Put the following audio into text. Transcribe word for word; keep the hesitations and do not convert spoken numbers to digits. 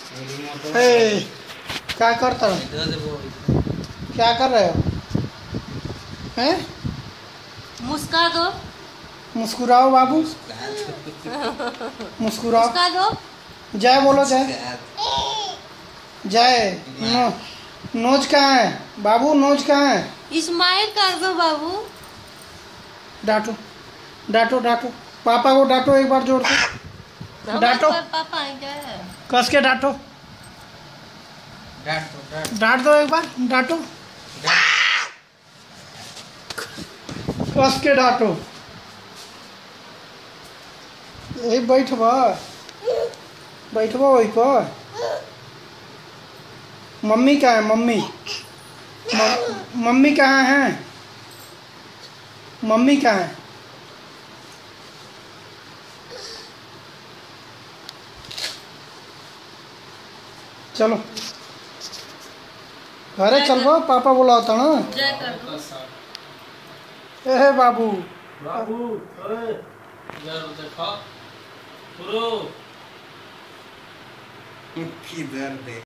ए, क्या करता है? क्या कर रहे हो? हैं? मुस्का दो। मुस्कुराओ बाबू, मुस्कुराओ। मुस्का दो। जय बोलो, जय जय। नो, नोज कहाँ है बाबू? नोज कहाँ है? स्माइल कर दो बाबू। डांटो डांटो डांटो, पापा को डांटो एक बार जोर से। डांटो, पापा कस के डांटो। डांट दो एक बार, डांटो, कस के डांटो। यही बैठबा, बैठबा वही पर। मम्मी कहाँ है? मम्मी मम, मम्मी कहाँ है? मम्मी कहाँ है? चलो घरे चलबो, पापा बुलाता ना। जय कर दो। ए बाबू, बाबू ओए इधर देखो, किधर देख।